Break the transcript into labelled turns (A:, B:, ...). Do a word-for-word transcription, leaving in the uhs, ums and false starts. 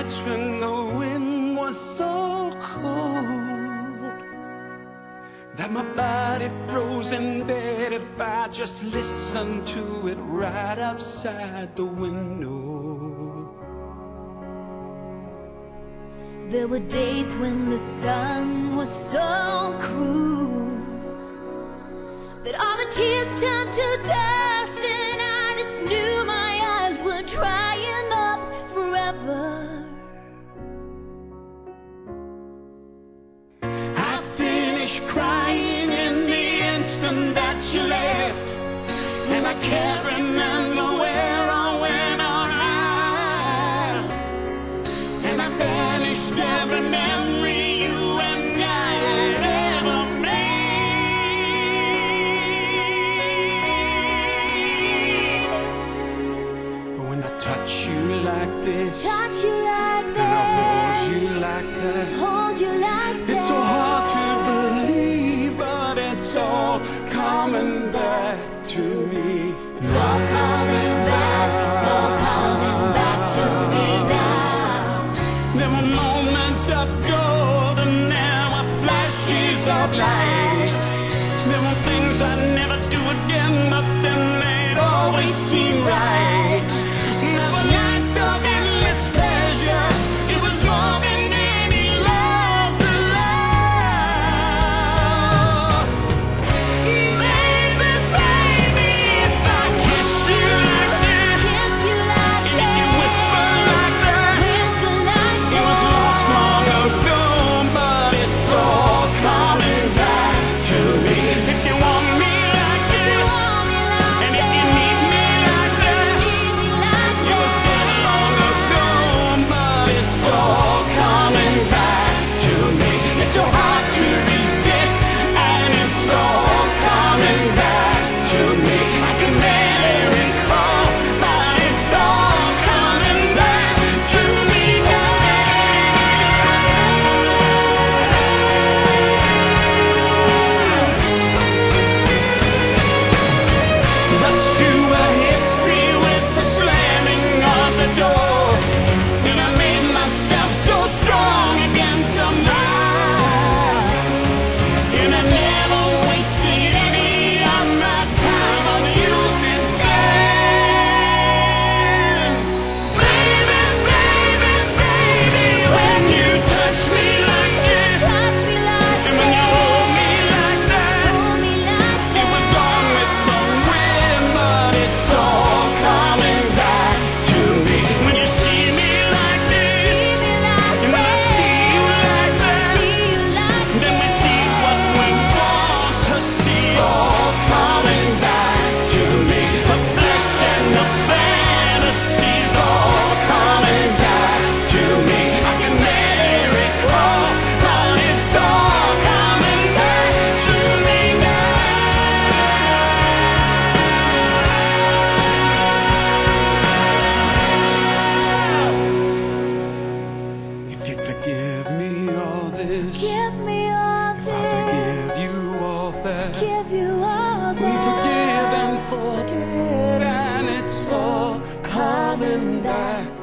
A: nights when the wind was so cold that my body froze in bed if I just listened to it right outside the window.
B: There were days when the sun was so cruel that all the tears turned to dust, and I just knew my eyes were drying up forever.
A: I finished crying in the instant that you left, and I can't remember where or when or how, and I banished every memory you and I had ever made. But when I touch you like this,
B: Touch you like
A: and I hold
B: that,
A: you like that,
B: hold you like that.
A: it's so hard to believe, but it's all coming back to me.
B: It's all coming back, it's all coming back to me now.
A: There were moments of gold and there were flashes of light. There were things I'd never do again, but then they'd always seem right. There were nights of endless pleasure. It was more than any love's love. Baby, baby, if I kiss you like this,
B: Kiss you like
A: and if
B: that,
A: you whisper like that,
B: whisper like
A: it was
B: that.
A: lost long ago, but it's all coming back to me. If you want me like
B: If you
A: this,
B: want me like
A: and if you
B: that,
A: need me like that,
B: need me like
A: it was dead long ago, but it's all coming back to me. It's so hard to resist, and it's all coming back to me. I can barely recall, but it's all coming back to me now. But you were history with the slamming of the door, and I made myself so strong again somehow, and I never wasted any of my time on you since then. Baby, baby, baby, when you touch me like this,
B: touch me like
A: and when you hold me like that,
B: hold me like
A: it was gone with the wind, but it's all coming back to me. When you see me like this,
B: see me like
A: and when I see you like that,
B: see you like
A: then we see what we want to see. All coming back to me. The flesh and the fantasies all coming back to me. I can barely recall, but it's all coming back to me now. If you forgive me all this,
B: give me all
A: if I
B: this,
A: forgive you all that,
B: give you all
A: we forgive
B: that.
A: and forget, and it's all coming back